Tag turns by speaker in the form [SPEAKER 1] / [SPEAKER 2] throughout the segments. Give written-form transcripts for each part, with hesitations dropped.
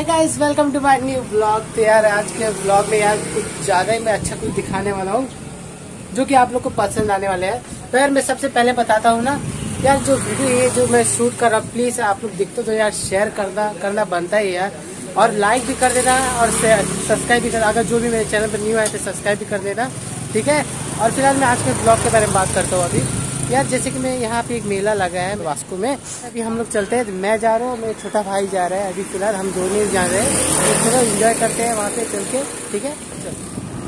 [SPEAKER 1] Hey guys, welcome to my new blog. तो यार आज के ब्लॉग में यार कुछ ज़्यादा ही मैं अच्छा कुछ दिखाने वाला हूँ जो कि आप लोग को पसंद आने वाले हैं। तो यार मैं सबसे पहले बताता हूँ ना यार, जो वीडियो ये जो मैं शूट कर रहा हूँ, प्लीज़ आप लोग दिखते तो यार शेयर करना बनता है यार, और लाइक भी कर देना और सब्सक्राइब भी करना। अगर जो भी मेरे चैनल पर न्यू आए तो सब्सक्राइब भी कर देना, ठीक है। और फिलहाल मैं आज के ब्लॉग के बारे में बात करता हूँ। अभी यार जैसे कि मैं यहाँ पे एक मेला लगा है वास्को में, अभी हम लोग चलते हैं। मैं जा रहा हूँ, मेरे छोटा भाई जा रहा है। अभी फिलहाल हम दोनों जा रहे हैं, तो चलो एंजॉय करते हैं वहाँ पे चल के, ठीक है। चलो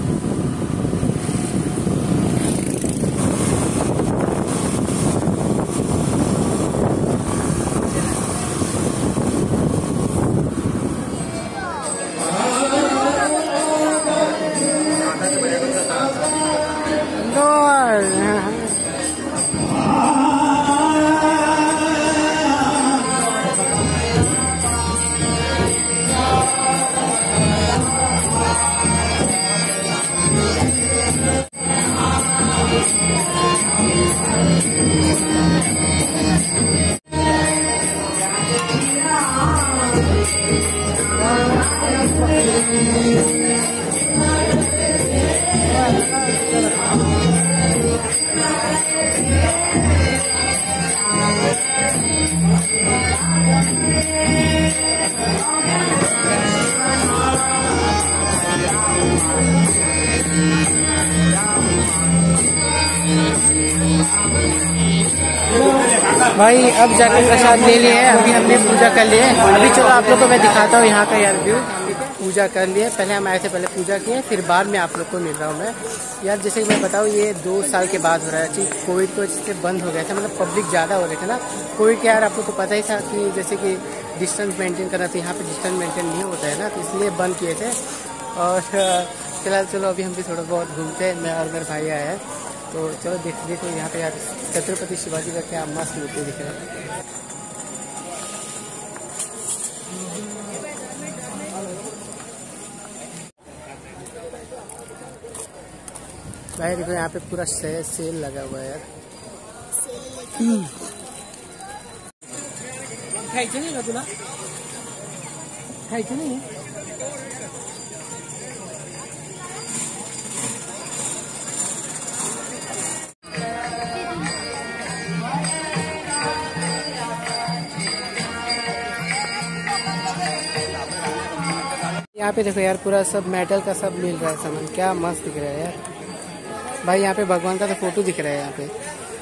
[SPEAKER 1] भाई अब जाकर प्रसाद ले लिए हैं। अभी हमने पूजा कर लिए। अभी चलो आप लोग को मैं दिखाता हूँ यहाँ का यार व्यू। पूजा कर लिए, पहले हम आए थे, पहले पूजा किए, फिर बाद में आप लोग को मिल रहा हूँ मैं यार। जैसे कि मैं बताऊँ, ये 2 साल के बाद हो रहा है। कोविड की वजह से बंद हो गया था, मतलब पब्लिक ज़्यादा हो रहे थे ना। कोविड के यार आप लोग को पता ही था कि जैसे कि डिस्टेंस मेंटेन करना था, यहाँ पे डिस्टेंस मेंटेन नहीं होता है ना, तो इसलिए बंद किए थे। और फिलहाल चलो अभी हम भी थोड़ा बहुत घूमते हैं, मैं और मेरे भाई आया है। तो चलो देखो यहाँ पे यार छत्रपति शिवाजी का क्या मस्त मूर्ति दिख रहा है भाई। देखो यहाँ पे पूरा सेल लगा हुआ है यार। खायचं नाही का तुला? खायचं नाही? यहाँ पे देखो यार पूरा सब मेटल का सब मिल रहा है सामान, क्या मस्त दिख रहा है यार भाई। यहाँ पे भगवान का तो फोटो दिख रहा है यहाँ पे,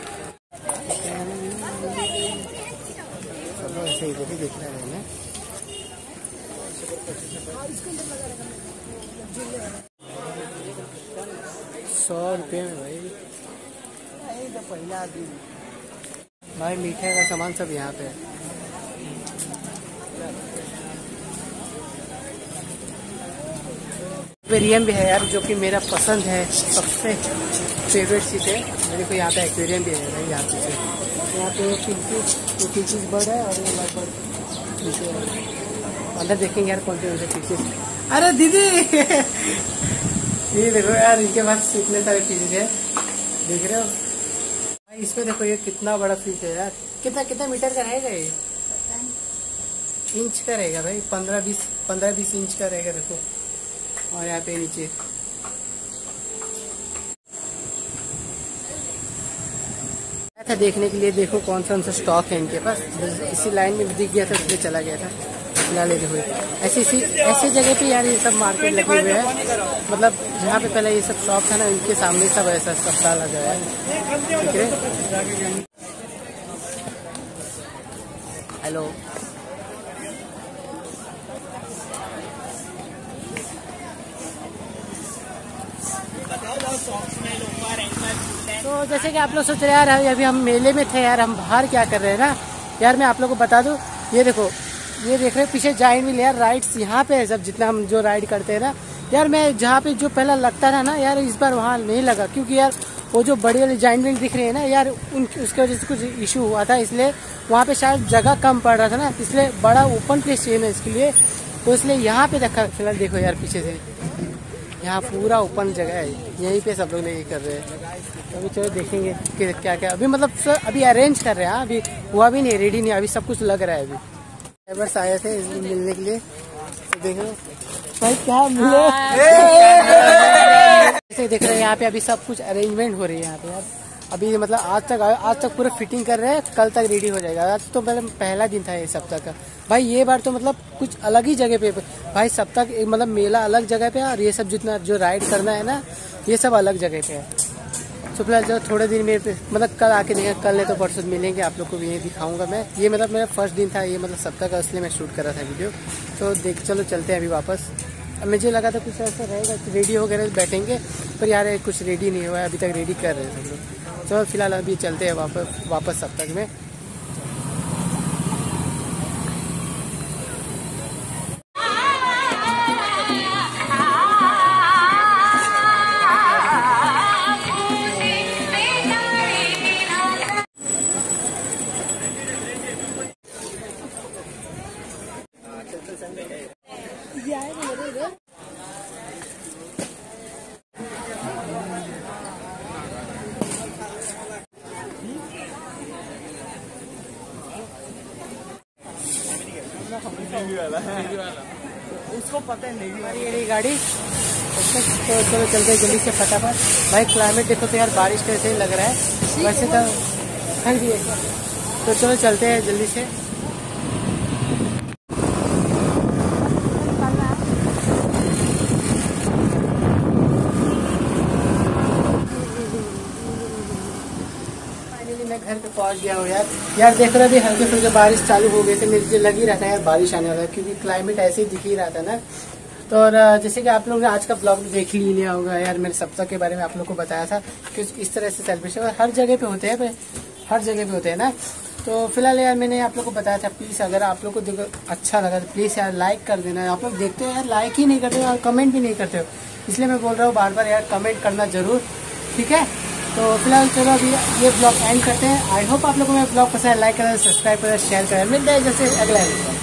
[SPEAKER 1] सब ऐसे इधर ही दिख रहा है ना। 100 रुपये में भाई मीठे का सामान सब यहाँ पे है। एक्वेरियम भी है यार, जो कि मेरा पसंद है, सबसे फेवरेट चीज़ है मेरे को। यहाँ पे एक्वेरियम भी है भाई। यहाँ पे फिशेज बर्ड है और ये बर्ड अंदर देखेंगे यार कौन से फिशेज। अरे दीदी ये देखो यार, इनके पास इतने सारे फिशेज है, देख रहे हो भाई। इसमें देखो ये कितना बड़ा फिश है यार। कितना मीटर का रहेगा ये? इंच का रहेगा भाई, 15-20 इंच का रहेगा देखो। और यहाँ पे नीचे था देखने के लिए, देखो कौन सा स्टॉक है इनके पास। इसी लाइन में दिख गया था, इसलिए चला गया था। फिलहाल देखो ऐसी जगह पे यार ये सब मार्केट लगे हुए हैं, मतलब जहाँ पे पहले ये सब शॉप था ना, इनके सामने सब ऐसा सब डाला गया है, ठीक है। हेलो तो जैसे कि आप लोग सोच रहे हैं यार, अभी हम मेले में थे यार, हम बाहर क्या कर रहे हैं ना यार, मैं आप लोगों को बता दूं। ये देखो, ये देख रहे हैं पीछे जाइंट व्हील यार, राइड्स यहाँ पे है सब, जितना हम जो राइड करते हैं ना यार। मैं जहाँ पे जो पहला लगता था ना यार, इस बार वहाँ नहीं लगा, क्योंकि यार वो जो बड़ी वाली जाइंट व्हील दिख रही है ना यार, उसके वजह से कुछ इशू हुआ था, इसलिए वहाँ पे शायद जगह कम पड़ रहा था ना, इसलिए बड़ा ओपन प्लेस चाहिए इसके लिए, तो इसलिए यहाँ पे रखा। फिलहाल देखो यार पीछे से यहाँ पूरा ओपन जगह है, यहीं पे सब लोग नहीं कर रहे हैं। तो अभी चलो देखेंगे कि क्या क्या अभी मतलब सर अभी अरेंज कर रहे हैं, अभी हुआ भी नहीं, रेडी नहीं, अभी सब कुछ लग रहा है। अभी ड्राइवर्स आए थे मिलने के लिए, देख रहे हो भाई क्या मिले। जैसे देख रहे हैं यहाँ पे अभी सब कुछ अरेंजमेंट हो रही है यहाँ पे यार। अभी मतलब आज तक पूरा फिटिंग कर रहे हैं, कल तक रेडी हो जाएगा। आज तो मतलब पहला दिन था ये सप्ताह का भाई। ये बार तो मतलब कुछ अलग ही जगह पे भाई, सप्ताह मतलब मेला अलग जगह पे है और ये सब जितना जो राइड करना है ना ये सब अलग जगह पे है। तो फिलहाल जो थोड़े दिन मेरे पे मतलब कल आके देखें, कल है तो परसों मिलेंगे आप लोग को भी ये दिखाऊंगा मैं। ये मतलब मेरा फर्स्ट दिन था ये मतलब सप्ताह का, इसलिए मैं शूट कर रहा था वीडियो। तो चलो चलते हैं अभी वापस। अब मुझे लगा था कुछ ऐसा रहेगा रेडी वगैरह बैठेंगे, पर यार कुछ रेडी नहीं हुआ है अभी तक, रेडी कर रहे हैं सब लोग। चलो फिलहाल अभी चलते हैं वापस सप्ताह में।
[SPEAKER 2] उसको पता है नहीं
[SPEAKER 1] मेरी गाड़ी। तो चलो चलते जल्दी से फटाफट। भाई क्लाइमेट देखो तो यार बारिश का ऐसे ही लग रहा है वैसे तो ठंड भी है। तो चलो चलते हैं जल्दी से। मैं घर पे पहुंच गया हूँ यार देख रहे अभी हल्के फुल्के बारिश चालू हो गए थे, मुझे लग ही रहा था यार बारिश आने वाला है क्योंकि क्लाइमेट ऐसे ही दिख ही रहा था ना। तो और जैसे कि आप लोगों ने आज का ब्लॉग देख ही लिया होगा यार, मैंने सप्ताह के बारे में आप लोग को बताया था कि इस तरह से सेलिब्रेशन हर जगह पे होते हैं, हर जगह पे होते हैं ना। तो फिलहाल यार मैंने आप लोग को बताया था, प्लीज़ अगर आप लोग को देखो अच्छा लगा तो प्लीज़ यार लाइक कर देना। आप लोग देखते हो यार लाइक ही नहीं करते हो और कमेंट भी नहीं करते हो, इसलिए मैं बोल रहा हूँ बार बार यार कमेंट करना जरूर, ठीक है। तो फिलहाल चलो अभी ये ब्लॉग एंड करते हैं। आई होप आप लोगों को मेरा ब्लॉग पसंद है, लाइक करें, सब्सक्राइब करें, शेयर करें। मिलते हैं जैसे अगला